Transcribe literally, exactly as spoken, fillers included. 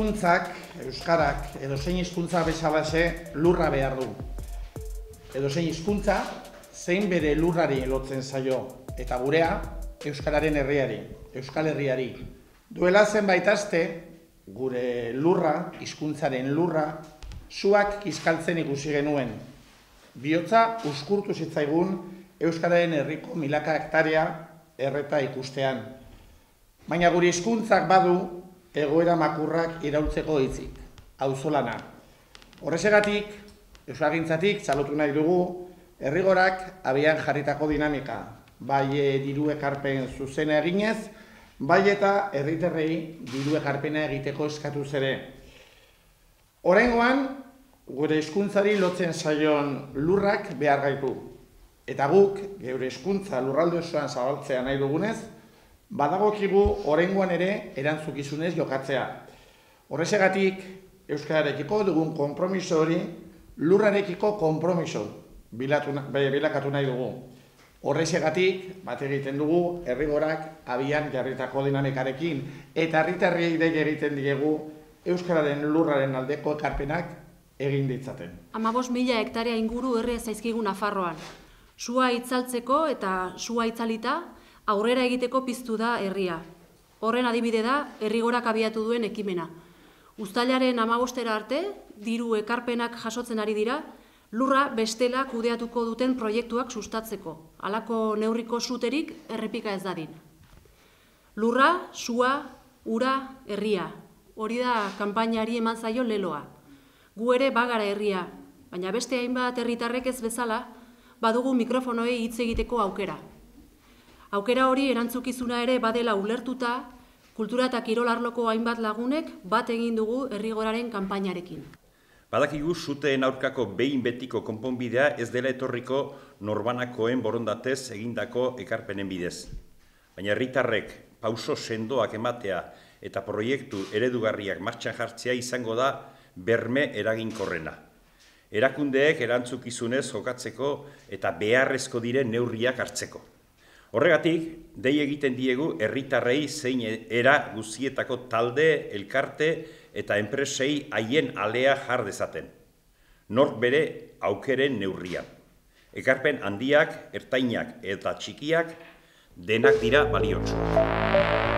hizkuntzak, euskarak, edozein hizkuntza bezalaxe lurra behar du. Edozein hizkuntza zein bere lurrari lotzen zaio, eta gurea euskararen herriari, euskal herriari. Duela zenbait aste, gure lurra, hizkuntzaren lurra, suak kiskaltzen ikusi genuen. Bihotza uzkurtu zitzaigun euskararen herriko milaka hektarea erreta ikustean. Baina gure hizkuntzak badu egoera makurrak iraultzeko hitzik, auzolana. Horrexegatik, euskalgintzatik txalotu nahi dugu, herrigorak abian jarritako dinamika, bai diru ekarpen zuzena eginez, bai eta herritarrei diru ekarpena egiteko eskatuz ere. Oraingoan, gure hizkuntzari lotzen zaion lurrak behar gaitu. Eta guk, geure hizkuntza lurralde osoan zabaltzea nahi dugunez, badagokigu oraingoan ere erantzukizunez jokatzea. Horrexegatik, euskararekiko dugun konpromiso hori lurrarekiko konpromiso bilakatu nahi dugu. Horrexegatik, bat egiten dugu, herrigorak abian jarritako dinamikarekin eta herritarrei dei egiten diegu euskararen lurraren aldeko ekarpenak egin ditzaten. Hamabost mila hektarea inguru herria zaizkigu Nafarroan. Sua itzaltzeko eta sua itzalita aurrera egiteko piztu da herria. Horren adibide da herrigorak abiatu duen ekimena. Uztailaren hamabostera arte, diru ekarpenak jasotzen ari dira, lurra bestela kudeatuko duten proiektuak sustatzeko, halako neurriko suterik errepika ez dadin. Lurra, sua, ura, herria. Hori da kanpainari eman zaio leloa. Gu ere bagara herria, baina beste hainbat herritarrek ez bezala, badugu mikrofonoei hitz egiteko aukera. Aukera hori erantzukizuna ere badela ulertuta, kultura eta kirolarloko hainbat lagunek bat egin dugu herrigoraren kanpainarekin. Badakigu suteen aurkako behin betiko konponbidea ez dela etorriko norbanakoen borondatez egindako ekarpenen bidez. Baina herritarrek pauso sendoak ematea eta proiektu eredugarriak martxan jartzea izango da berme eraginkorrena. Erakundeek erantzukizunez jokatzeko eta beharrezko diren neurriak hartzeko. Horregatik, dei egiten diegu herritarrei zein era guztietako talde, elkarte eta enpresei haien alea jar dezaten. Nork bere aukeren neurrian. Ekarpen handiak, ertainak eta txikiak denak dira baliotsuak.